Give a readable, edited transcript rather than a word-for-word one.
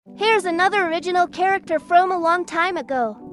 Here's another original character from a long time ago.